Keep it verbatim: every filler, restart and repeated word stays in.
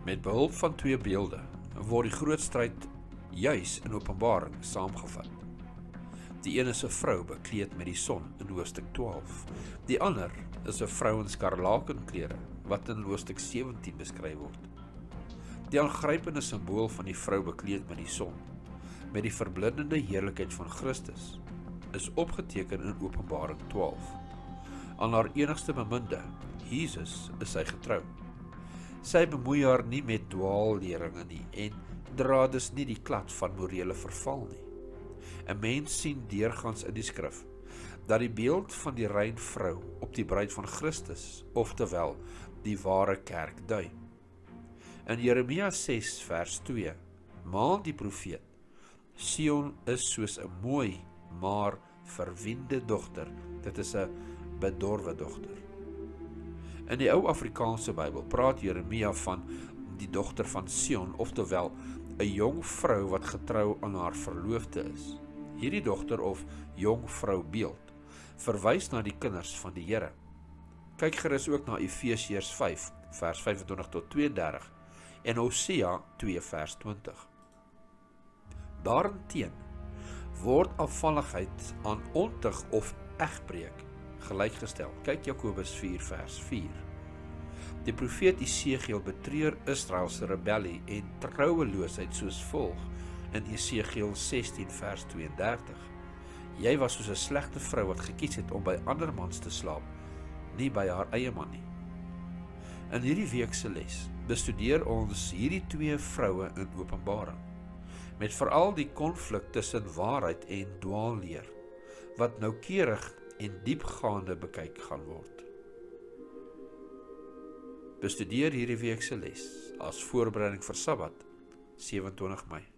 Met behulp van twee beelde word die groot stryd juis in Openbaring saamgevat. Die een is 'n vrou bekleed met die son in hoofstuk twaalf. Die ander is 'n vrou in skarlakenklere wat in hoofstuk sewentien beskryf word. Die aangrypende simbool van die vrou bekleed met die son, met die verblindende heerlikheid van Christus, is opgeteken in Openbaring twaalf. Aan haar enigste beminde, Jesus, is sy getrou. Sy bemoei haar nie met dwaalleringe nie en dra dus nie die klad van morele verval nie. 'n Mens sien deurgangs in die skrif dat die beeld van die rein vrou op die bruid van Christus, oftewel die ware kerk, dui. In Jeremia ses vers twee maal die profeet: Sion is soos 'n mooi, maar verwende dogter. Dit is 'n bedorwe dogter. In die ou Afrikaanse Bybel praat Jeremia van die dogter van Sion, oftewel 'n jong vrou wat getrou aan haar verloofde is. Hierdie dogter of jong vrou beeld verwys na die kinders van die Here. Kyk gerus ook na Efesiërs vyf vers vyfentwintig tot tweeëndertig en Hosea twee vers twintig. Daarenteen word afvalligheid aan ontug of egbreek gelykgestel. Kyk Jakobus vier vers vier. Die profeet Esegiel betreur Israel se rebellie en trouweloosheid soos volg in Esegiel sestien vers tweeëndertig. Jy was soos 'n slegte vrou wat gekies het om by ander mans te slaap, nie by haar eie man nie. In hierdie week se les bestudeer ons hierdie twee vroue in Openbaring, met veral die konflik tussen waarheid en dwaalleer, wat noukeurig en diepgaande bekyk gaan word. Bestudeer hierdie week se les as voorbereiding vir Sabbat, sewe en twintig Mei.